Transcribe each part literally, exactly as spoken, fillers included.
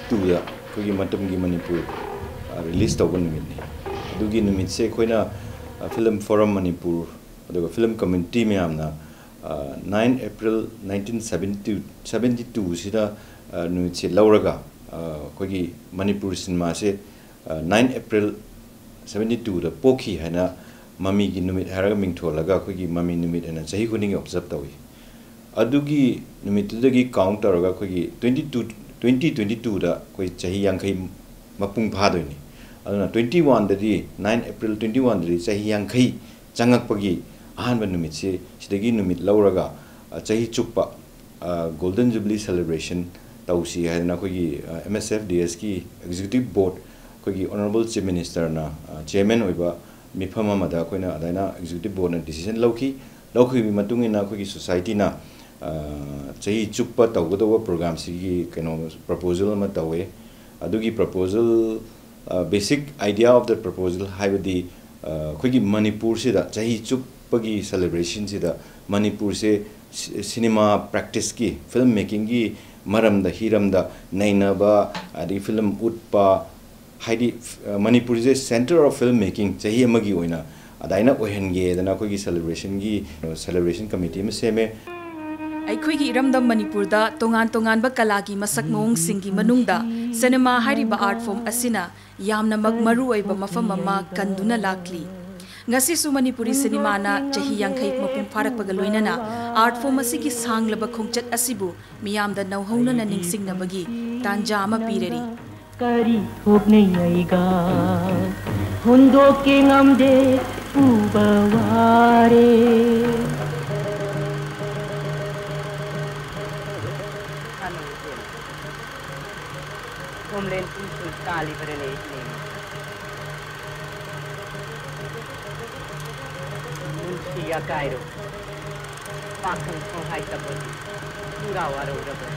To दा कोई मतम की मणिपुर रिलीज तब नुमितनी अदुगी नुमितसे कोइना फिल्म फोरम मणिपुर अदुगा फिल्म कम्युनिटी मैमना nine April nineteen seventy two सिदा नुमितसे लौरगा कोई मणिपुर सिनेमा से नाइन अप्रैल सेवेंटी टू दा पोखी हैना मम्मी की नुमित हैरगा मिंगथोलगा कोई मम्मी नुमित हैना चाही खुनिंग ऑब्जर्व तवी अदुगी नुमितुदगी काउंट तौरगा कोई twenty two twenty twenty two दा कोई चाही यांखई मपुंग फादोनी अदुना ट्वेंटी वन ददी नाइन अप्रैल ट्वेंटी वन ददी चाही यांखई चंगकपगी अहानब नुमित से सिदगी नुमित लौरगा चाही चुप्पा गोल्डन जुबली सेलिब्रेशन तौसी हैना कोई M S F D S की एग्जीक्यूटिव बोर्ड कोई ऑनरेबल चीफ मिनिस्टर ना चेयरमैन होइबा मिफम अमदा कोइना अदाइना एग्जीक्यूटिव बोर्ड ना डिसीजन लौखी लौखी मतुंगिना कोई सोसाइटी ना चाही चुप्पा तौगदवा प्रोग्राम सिगी कनो प्रपोजल अमा तौवे अदुगी proposal basic idea of the proposal हाइबदी कोई मणिपुर से चाही चुप्पगी सेलिब्रेशन से मणिपुर से सिनेमा प्रैक्टिस की फिल्म मेकिंग की मरम द हिरम द नैनबा आदि फिल्म उत्पा हाइदी मणिपुर से सेंटर ऑफ फिल्म मेकिंग चाही अमगी ओइना अदाइना ओहनगे दना कोई सेलिब्रेशन की सेलिब्रेशन कमिटी में सेमे अखोई की इरमदम मणिपुर दा तोंगान तोंगान बा कला की मसक मोंग सिंगी मनुंगदा सिनेमा हारिबा आर्ट फॉर्म असिना यामना मग मरु ओइबा मफम अमा कंदुना लाक्ली ngasisu manipuri cinema na chahi yankhai mapung pharakpaga loinana art form asigi sanglaba khongchat asibu miyam da nauhona na ningsingnabagi tanja ama pireri kari hobne yaiga hundo ke ngamde ubaware homeland peace kali barene Ia Cairo, Pakang Songhai Tabon, Turawaro Rabon.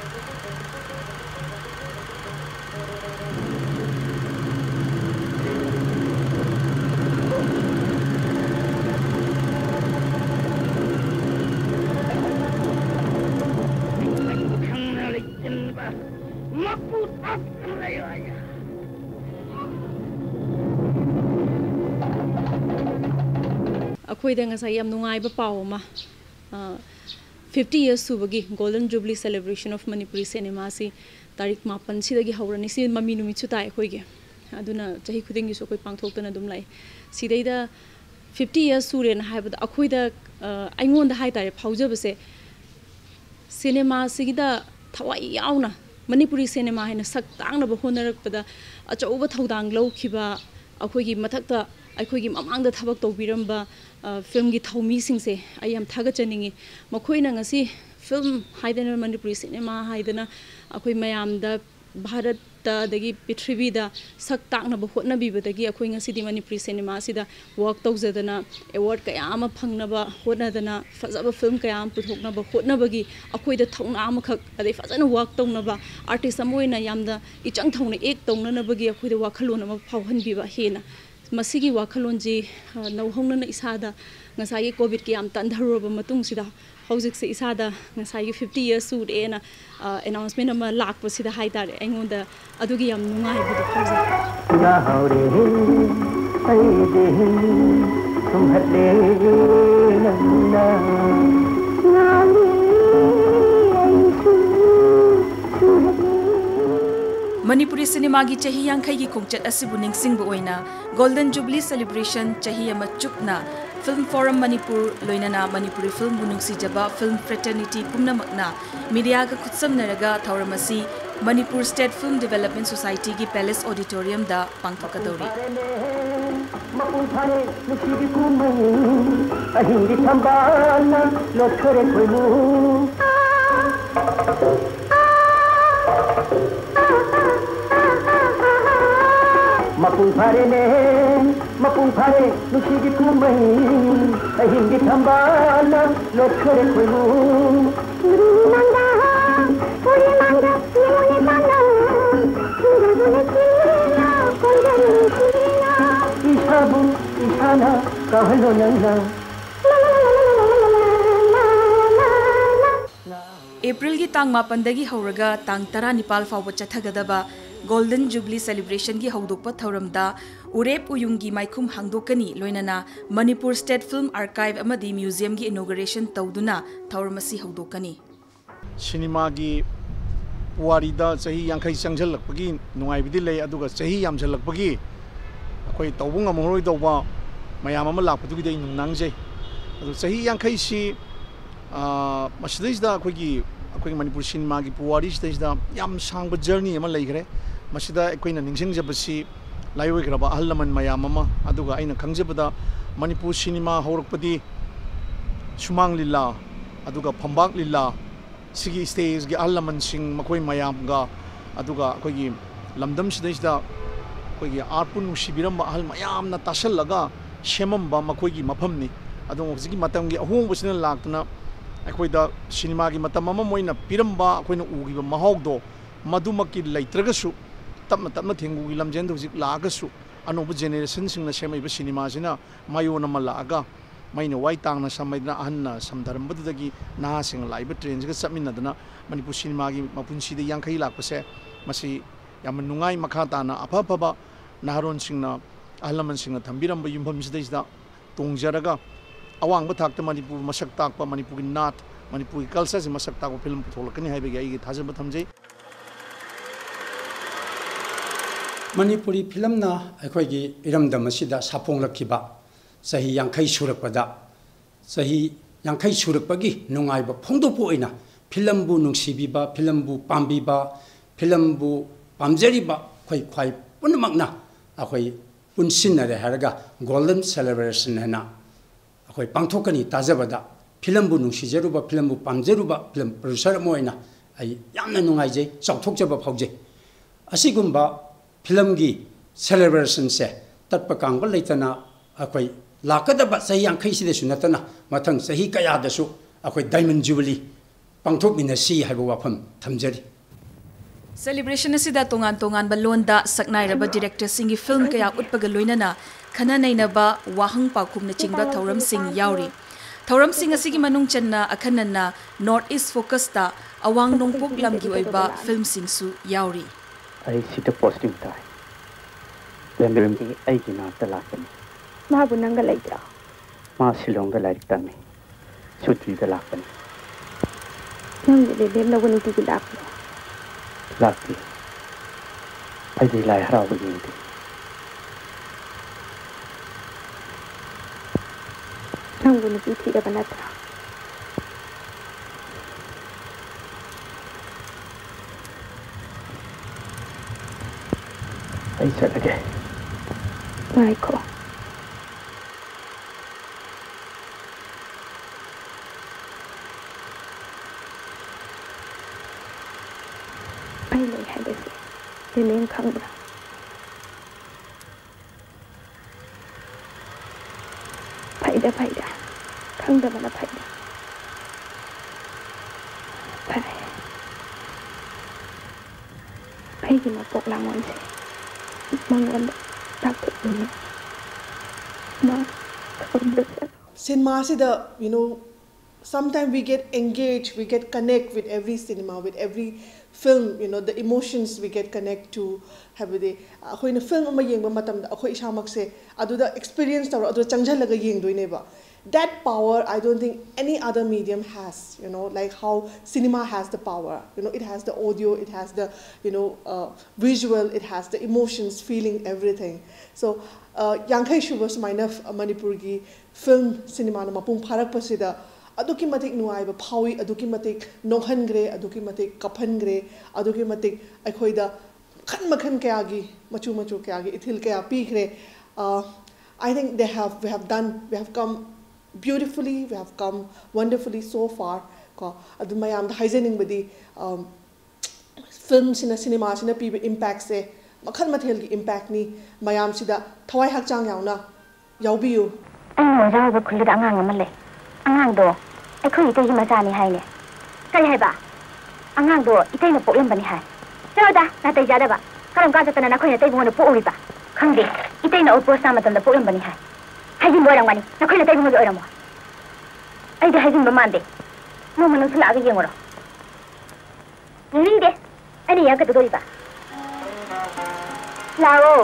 अखोई दंग सा यम नुंगाई बा पाव मा fifty years सुबगी golden jubilee celebration of Manipuri cinema सी तारीख मापन सिदगी हौरनी सी ममी नुमित सु ताय खोइगे अदुना चाही खुदिंगी सो कोई पांगथोक्तना दुम लाई सिदैदा फिफ्टी इयर्स सुरेन हाइबदा अखोइदा आइंगोंदा हाइ तारे फाउजबसे सिनेमा सिगिदा थवाई यावना मणिपुरी सिनेमा हैना सक तांगनबा होनरकपदा अचौबा थौदांग लौखिबा अखोइगी मथक्ता अखोइगी ममांगदा थबक तौबिरंबा फिल्म की थौमी सिंगसे आयम थागचनिंगी मखोइना ngasi फिल्म हाइदना मणिपुरी सिनेमा हाइदना अखोइ मयामदा भारत दगी पृथ्वीदा सक तांगनबा होटनबीबदगी अखोइ ngasi di मणिपुरी सिनेमा सिदा वर्क तौजदना अवार्ड कयाम फंगनबा होटनदना फजब फिल्म कयाम पुथोकनबा होटनबगी अखोइदा थौना अमखक अदे फजना वर्क तौनबा आर्टिस्ट अमोइना यामदा इचंग थौना एक तौननबगी अखोइदा वाखलोन अमा फावहनबीबा हेना मसीगी वाखलोंजी नौहोंगना इसादा ngसाई कोविड की याम तंधरोब मतुंगसिदा हौजिक से इसादा ngसाई फिफ्टी इयर्स सुरेना अनाउंसमेंट अमा लाकपसिदा हाइतारे अइंगोंदा अदुगी याम नुंगाइबदो हौजिक या हौरे सैदे तुम्हले नन्ना नाली मणिपुरी सिनेमा की चाही यांखई की खोंगचत असिबु निंगसिंगबु ओइना गोल्डन जुबली सेलिब्रेशन चाही अमा चुपना फिल्म फोरम मणिपुर लोइनाना मणिपुरी फिल्म बुनुंगसी जबा फिल्म फ्रेटर्निटी पुमनमकना मीडिया का खुत्समनरगा थौरमसी Manipur state film development society की पैलेस ऑडिटोरियम दा पांगथोकदौरी मपुंग फारे ने मपुंग फारे नुसी की कुमई अहिंगी थंबाना लोखरे खुलू पूरी मंगा पूरी मंगा ये मंगा पूरा बोले किया कोई नहीं किया ईशाबु ईशाना कहलो नन्ना April gi tang mapandagi hauraga tang tara nipal fawba chathagadaba Golden Jubilee Celebration gi haudokpa thauramda Urep Uyunggi Maikhum hangdokani loinana Manipur State Film Archive amadi Museum gi inauguration tawduna thauramasi haudokani. Cinema gi puarida sahi yankai changjallakpagi nungaibidi lei aduga sahi yamjallakpagi akoi tawbung amoroi dawba mayam ama lakpadu gi dei nungnangjai adu sahi yankai si a masdisda akoigi akoi Manipur cinema gi puari stage yam sangba journey ama leigre masida akoina ningsingjabasi laiwaigraba ahlaman mayam ama aduga aina khangjabada Manipur cinema haurakpadi sumang lila aduga phambak lila sigi stage gi ahlaman sing makoi mayam ga aduga akoigi lamdam sidais कोई आर्पुन शिबिरम अहल मयाम ना ताशल लगा शेमम बा मकोई की मफम ने अदों उसी मतम की अहों बसने लागतना अकोई दा सिनेमा की मतम मम मोइना पिरम बा अकोई न उगी महौग दो मधुमक की लैत्रगसु तम तम थेंगु की लमजेन दो लागसु अनोब जेनरेशन सिंग न सेमैब सिनेमा सिना मायो नम लागा मैन वाई तांगना समैदना अहन्ना समधरम बदुदगी ना सिंग लाइब ट्रेन जग समिनदना मणिपुर सिनेमा की मपुनसी दे यांखै लाकपसे मसी याम नुंगाई मखा ताना अफा फबा नाहरोन सिंगना अहलमन सिंगना थंबिरम युमभम सिदैदा तोंगजरगा अवांग बथाक्ता मणिपुर मसक ताकपा मणिपुर की नाथ मणिपुर की कल्चर से मसक ताकपा फिल्म पुथोलकनी हाइबेगी आइगी थाजब थमजै मणिपुरी फिल्म ना अखोइगी इरमदम असिदा सापोंगलखिबा सही यांखै सुरकपदा सही यांखै सुरकपगी नुंगाइबा फोंदोपो ओइना फिल्म बु नुंसिबिबा फिल्म बु पाम्बिबा फिल्म बु पामजरिबा खोइ ख्वाइ पुनमकना अखोइ पुनसिनरे हरगा गोल्डन सेलिब्रेशन हैना अखोइ पांथोकनी ताजबदा फिल्म बु नुंसिजरुबा फिल्म बु पामजरुबा फिल्म प्रोड्यूसर मोइना आई यामना नुंगाइजे चाउथोकजबा फाउजे असिगुम्बा फिल्म की सेलिब्रेशन से तत्प कांगबा लेतना अखोइ लाकदबा सही यांखै सिदेसु नतना मथंग सही कयादसु अखोइ डायमंड जुबली पांथोकमिनसी हाइबा वाफम थमजरी Celebration asida tongan tongan balonda saknairaba director singi film kaya utpaga loinana khana nainaba wahang pakhum na chingba thauram sing yauri thauram sing asigi manung channa akhanna north east focus ta awang nongpok lamgi oiba film sing su yauri ai sita posting tai lembelam ki ai kina ta lakani ma bunanga laitra ma silonga laiktani sutri ta lakani nang de dem na woni ti lakani Lucky. I did like how we did. I'm going to be here for another. I said again. Michael. I know how this is. The name comes down. Paida, paida. Come down, mana paida. Pai. Pai gina pok lang wan si. Mangan tak ini. Ma, kau cinema is the you know. Sometimes we get engaged, we get connect with every cinema, with every film, you know, the emotions we get connect to have the ako in a film ama yeng ba matam da ako isamak se adu da experience ta adu changjal laga yeng doi ne ba that power I don't think any other medium has, you know, like how cinema has the power, you know, it has the audio, it has the you know uh, visual, it has the emotions, feeling, everything. So yankhai shubas mainaf Manipur gi film cinema na mapung pharak pasida aduki matik nuai ba phawi aduki matik nohan gre aduki matik kaphan gre aduki matik akhoida khan makhan kaya gi machu machu kaya gi ithil kaya pi gre I think they have we have done we have come beautifully, we have come wonderfully so far ko adu mayam da haizening badi films in a cinema in a people impact se makhan mathel gi impact ni mayam sida thawai hakchang yauna yaubiu ai ra ba khulu da ngang ma le angang do ai khoi itei ma sa ni hai ne kai hai ba angang do itei na pok lam ba ni hai so da na tai ja da ba karam ka ta na na khoi na tai bu na pok uri ba khang de itei na opor sa ma tam da pok lam ba ni hai hai jin bo rang wani na khoi na tai bu mo ora mo ai da hai jin ba man de mo man su la ga yeng ro ꯌꯦꯡꯅꯤꯡꯗꯦ ꯑꯩꯅ ꯌꯥꯝ ꯀꯩꯗꯧꯗꯣꯔꯤꯕ ꯂꯥꯛꯑꯣ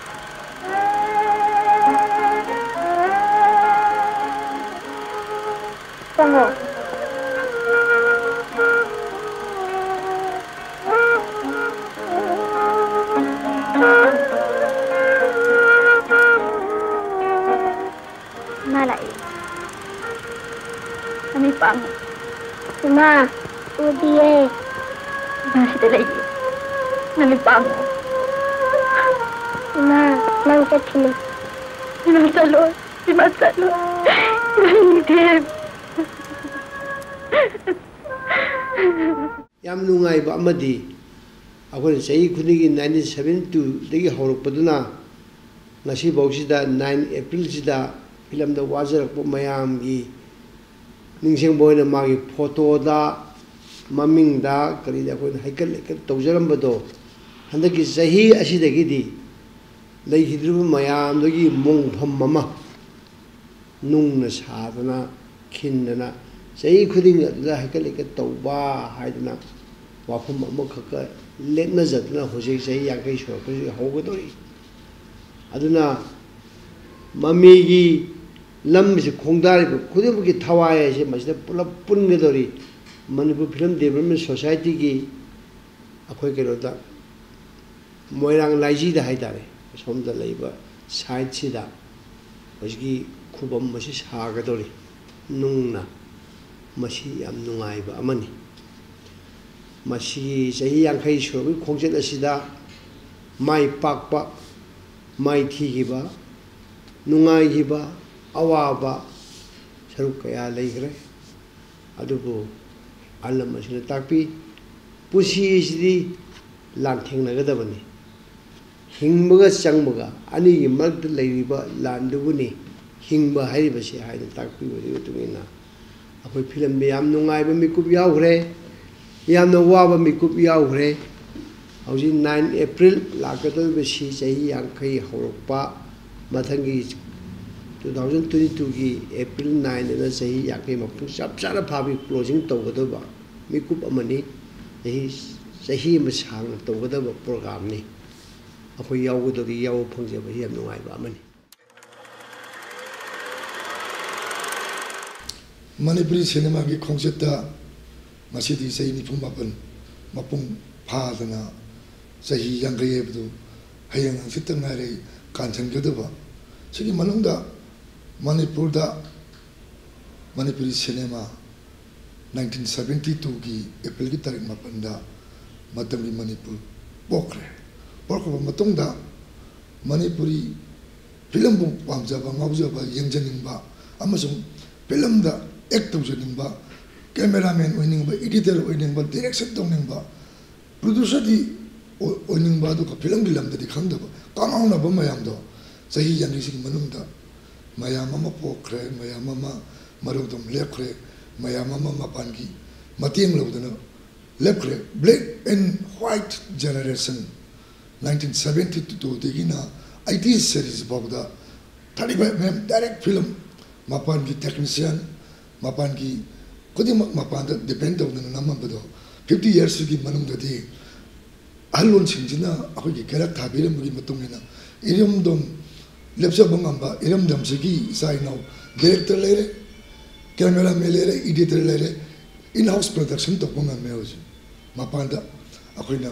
ꯆꯪꯉꯣ Ma lại Kami pang Ma Udie Ma sudah lagi Kami pang Ma Nang sa sini Ima salo Ima salo Ima Yam nungay ba amadi Ako rin sa ikunigi nineteen seventy-two Dagi haurok pa doon na Nasi baw sida nine April sida Film da wajar po mayam gi ningsing boy na magi photo da maming da kari da ko haikal ka tawjaram bado handa ki sahi asi da gi di lay hidru mayam da gi mong pham mama nung na sa na khin na sahi khuding da haikal ka tawba haidna wafam amma khaka let na jat na hojai sahi ya kai shwa ko hogo dori aduna mami gi lam se khongdar ko khudem ki thawai se masida pula pun ge dori manipur film development society gi akhoi ke roda moirang laiji da haidare som da leiba side chi da hoji khubam masi sa ga dori nungna masi yam nungai ba amani masi sahi yankai shobi khongjet asida mai pakpa mai thi gi ba nungai gi ba awaba saruk kaya leigre adubu alam asina takpi pusi isdi lan thengnagabani hingbaga changbaga ani gi markta leiriba landubuni hingba haiba se haina takpi wari tungina akoi film be yam nungai ba mikup yaugre yam no waba mikup yaugre hauji nine April lakadol be si chahi yankai horokpa mathangi twenty twenty-two ki April nine na sahi yakai mapung sap sara phabi closing tawgadaba mikup amani sahi sahi ma sang tawgadaba program ni akhoi yawgadori yaw phangje ba yam nungai ba amani Manipuri cinema ki concept ta masidi sahi ni phum mapan mapung phadana sahi yangai ebdu hayang sitang ngare kanchang gadaba sigi manungda Manipur da Manipuri cinema nineteen seventy-two ki April ki tarik mapan da matami Manipur pokre pokre matong da Manipuri film bu pamjaba ngawjaba yengjaningba amasung film da actor janingba cameraman oiningba editor oiningba direction toningba producer di oiningba do ka film bilam da dikhangdaba kamauna ba mayam do sahi yangi sig manungda Maya mama pokre, maya mama marudum lepre, maya mama mapangi, matiang lodana lepre, black and white generation, nineteen seventy-two digina, I T series bogda, thirty-five mem direct film, mapangi technician, mapangi, kodi mapanda depend on the namambado, fifty years ki manung dadi, alon chinjina, ako ki kera tabiram mugi matungina, irium dom. Lepsa bangamba iram damsigi sai now director lere camera me lere editor lere in house production to banga me hoje mapanda akoina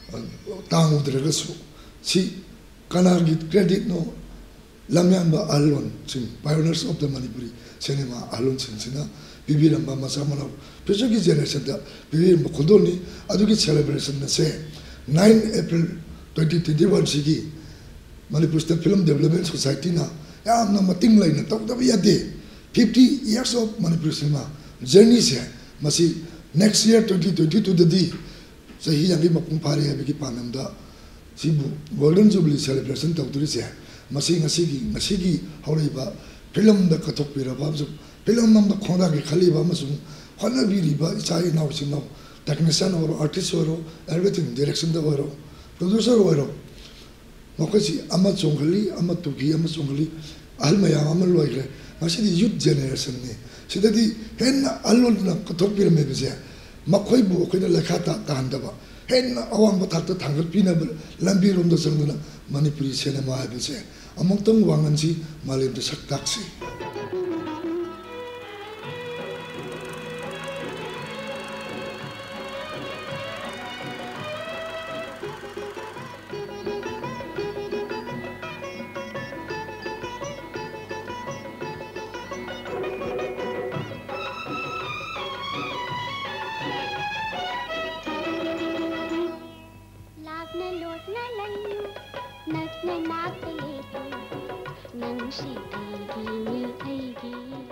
tang udraga su si kanar git credit no lamyamba alon sin pioneers of the Manipuri cinema alon sin sina bibiramba masamana pejogi generation da bibiramba khodoni adugi celebration na se nine April twenty twenty-one sigi Manipur State Film Development Society na yam na mating lai na tok da yade fifty years of Manipur cinema journey se masi next year twenty twenty-two da di sahi yangi mapung phare ha bigi panam da sibu golden jubilee celebration tok turi se masi ngasi gi ngasi gi hawrei ba film da kathok pira ba ju film nam da khonda gi khali ba masung khona bi ri ba chai naw sin naw technician or artist or everything direction da or producer or Mokasi ama chongli ama tugi ama chongli almaya ama loire masidi youth generation ne sidadi hen alol na kathok pir me bese मखोइबु अखोइना लेखा ता तांदबा हेन अवांग बथाक थांगलपिना लंबी रोम द संगना Manipuri cinema हाइबसे अमंगतंग वांगनसी मालेम द सक्ताक्सी Nak na nakalitu nang si Tigini ay